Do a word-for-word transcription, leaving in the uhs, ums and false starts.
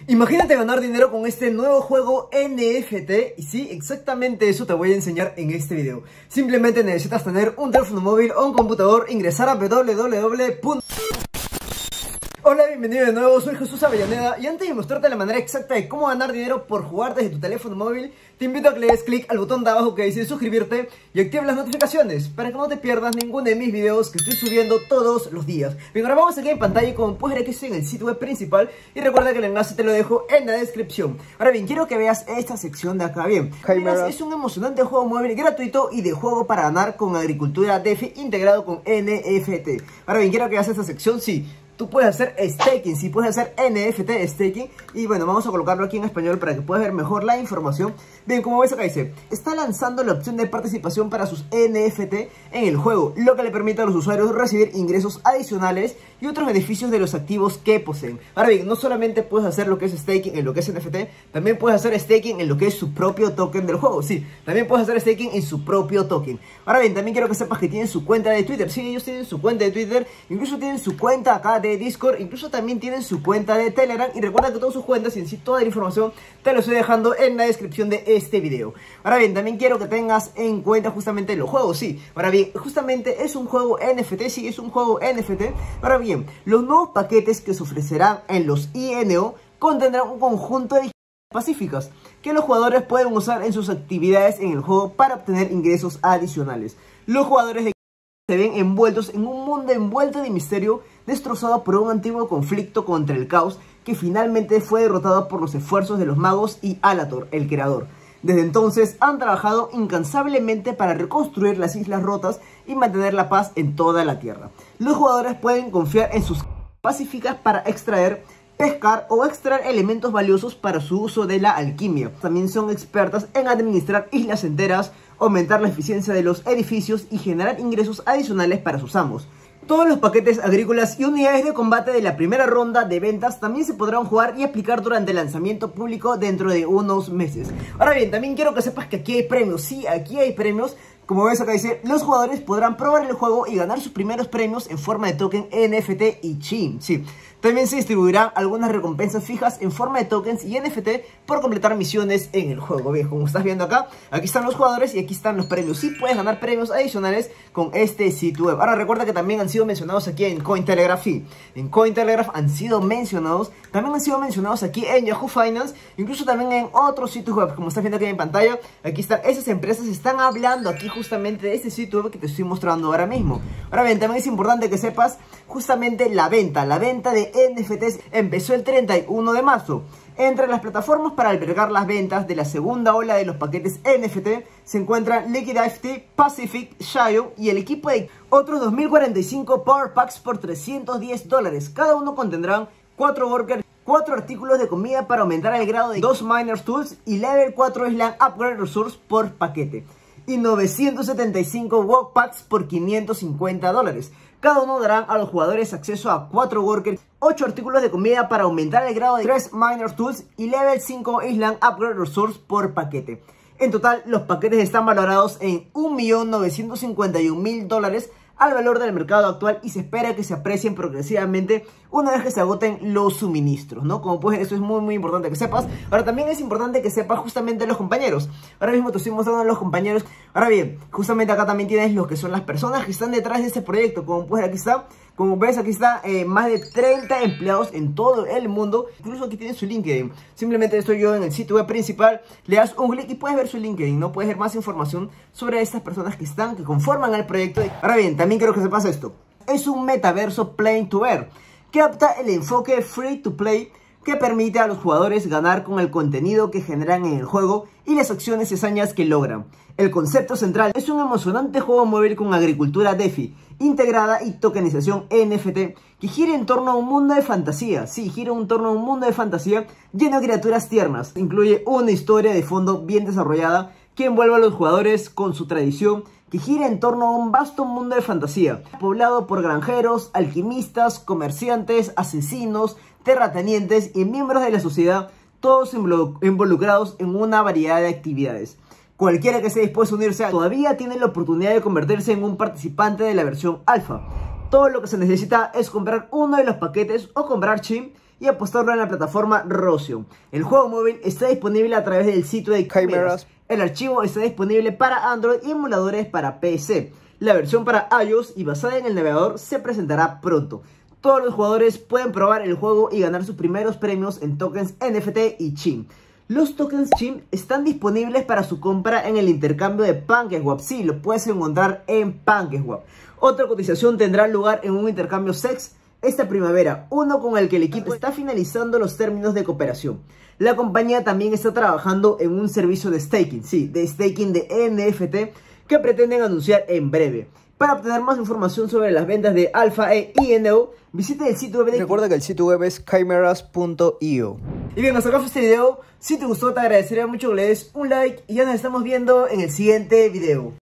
Imagínate ganar dinero con este nuevo juego N F T. Y sí, exactamente eso te voy a enseñar en este video. Simplemente necesitas tener un teléfono móvil o un computador, ingresar a w w w punto... Hola, bienvenido de nuevo, soy Jesús Avellaneda. Y antes de mostrarte la manera exacta de cómo ganar dinero por jugar desde tu teléfono móvil, te invito a que le des clic al botón de abajo que dice suscribirte y activa las notificaciones para que no te pierdas ninguno de mis videos que estoy subiendo todos los días. Bien, ahora vamos aquí en pantalla y como puedes ver aquí estoy en el sitio web principal. Y recuerda que el enlace te lo dejo en la descripción. Ahora bien, quiero que veas esta sección de acá. Bien, verás, es un emocionante juego móvil gratuito y de juego para ganar con agricultura DeFi integrado con N F T. Ahora bien, quiero que veas esta sección, sí. Tú puedes hacer staking, sí, puedes hacer N F T staking. Y bueno, vamos a colocarlo aquí en español para que puedas ver mejor la información. Bien, como ves acá dice, está lanzando la opción de participación para sus N F T en el juego, lo que le permite a los usuarios recibir ingresos adicionales y otros beneficios de los activos que poseen. Ahora bien, no solamente puedes hacer lo que es staking en lo que es N F T, también puedes hacer staking en lo que es su propio token del juego. Sí, también puedes hacer staking en su propio token. Ahora bien, también quiero que sepas que tienen su cuenta de Twitter. Sí, ellos tienen su cuenta de Twitter, incluso tienen su cuenta acá de Discord, incluso también tienen su cuenta de Telegram. Y recuerda que todas sus cuentas y en sí toda la información te lo estoy dejando en la descripción de este video. Ahora bien, también quiero que tengas en cuenta justamente los juegos, sí. Ahora bien, justamente es un juego N F T, sí, es un juego N F T. Ahora bien, los nuevos paquetes que se ofrecerán en los I N O contendrán un conjunto de pacíficas que los jugadores pueden usar en sus actividades en el juego para obtener ingresos adicionales. Los jugadores de se ven envueltos en un mundo envuelto de misterio, destrozado por un antiguo conflicto contra el caos que finalmente fue derrotado por los esfuerzos de los magos y Alator, el creador. Desde entonces han trabajado incansablemente para reconstruir las islas rotas y mantener la paz en toda la tierra. Los jugadores pueden confiar en sus pacíficas para extraer, pescar o extraer elementos valiosos para su uso de la alquimia. También son expertas en administrar islas enteras, aumentar la eficiencia de los edificios y generar ingresos adicionales para sus amos. Todos los paquetes agrícolas y unidades de combate de la primera ronda de ventas también se podrán jugar y aplicar durante el lanzamiento público dentro de unos meses. Ahora bien, también quiero que sepas que aquí hay premios. Sí, aquí hay premios. Como ves acá dice, los jugadores podrán probar el juego y ganar sus primeros premios en forma de token N F T y Chim. Sí. También se distribuirán algunas recompensas fijas en forma de tokens y N F T por completar misiones en el juego. Bien, como estás viendo acá, aquí están los jugadores y aquí están los premios. Sí, puedes ganar premios adicionales con este sitio web. Ahora recuerda que también han sido mencionados aquí en Cointelegraph. Sí, en Cointelegraph han sido mencionados. También han sido mencionados aquí en Yahoo Finance. Incluso también en otros sitios web. Como estás viendo aquí en pantalla, aquí están esas empresas. Están hablando aquí justamente de este sitio web que te estoy mostrando ahora mismo. Ahora bien, también es importante que sepas justamente la venta. La venta de N F Ts empezó el treinta y uno de marzo. Entre las plataformas para albergar las ventas de la segunda ola de los paquetes N F T se encuentran Liquidity, Pacific, Shion y el equipo de otros dos mil cuarenta y cinco Power Packs por trescientos diez dólares. Cada uno contendrán cuatro workers, cuatro artículos de comida para aumentar el grado de dos Miners Tools y Level cuatro Slam Upgrade Resource por paquete. Y novecientos setenta y cinco Walk Packs por quinientos cincuenta dólares. Cada uno dará a los jugadores acceso a cuatro workers, ocho artículos de comida para aumentar el grado de tres Miner Tools y Level cinco Island Upgrade Resource por paquete. En total, los paquetes están valorados en un millón novecientos cincuenta y un mil dólares al valor del mercado actual y se espera que se aprecien progresivamente una vez que se agoten los suministros, ¿no? Como puedes ver, eso es muy muy importante que sepas. Ahora también es importante que sepas justamente los compañeros. Ahora mismo te estoy mostrando a los compañeros. Ahora bien, justamente acá también tienes lo que son las personas que están detrás de este proyecto. Como puedes ver, aquí está, como ves, aquí está eh, más de treinta empleados en todo el mundo. Incluso aquí tienes su LinkedIn. Simplemente estoy yo en el sitio web principal, le das un clic y puedes ver su LinkedIn, ¿no? Puedes ver más información sobre estas personas que están, que conforman el proyecto. Ahora bien, también quiero que sepas esto. Es un metaverso play to earn que adopta el enfoque free to play que permite a los jugadores ganar con el contenido que generan en el juego y las acciones y hazañas que logran. El concepto central es un emocionante juego móvil con agricultura DeFi integrada y tokenización N F T que gira en torno a un mundo de fantasía. Sí, gira en torno a un mundo de fantasía lleno de criaturas tiernas. Incluye una historia de fondo bien desarrollada que envuelve a los jugadores con su tradición, que gira en torno a un vasto mundo de fantasía, poblado por granjeros, alquimistas, comerciantes, asesinos, terratenientes y miembros de la sociedad, todos involucrados en una variedad de actividades. Cualquiera que esté dispuesto a unirse todavía tiene la oportunidad de convertirse en un participante de la versión alfa. Todo lo que se necesita es comprar uno de los paquetes o comprar Chim y apostarlo en la plataforma Rosion. El juego móvil está disponible a través del sitio de Chimeras. El archivo está disponible para Android y emuladores para P C. La versión para iOS y basada en el navegador se presentará pronto. Todos los jugadores pueden probar el juego y ganar sus primeros premios en tokens N F T y Chim. Los tokens Chim están disponibles para su compra en el intercambio de PancakeSwap. Sí, lo puedes encontrar en PancakeSwap. Otra cotización tendrá lugar en un intercambio S E X esta primavera, uno con el que el equipo está finalizando los términos de cooperación. La compañía también está trabajando en un servicio de staking, sí, de staking de N F T que pretenden anunciar en breve. Para obtener más información sobre las ventas de Alpha e I N O, visite el sitio web de... Recuerda que el sitio web es chimeras punto i o. Y bien, hasta acá fue este video. Si te gustó, te agradecería mucho que le des un like y ya nos estamos viendo en el siguiente video.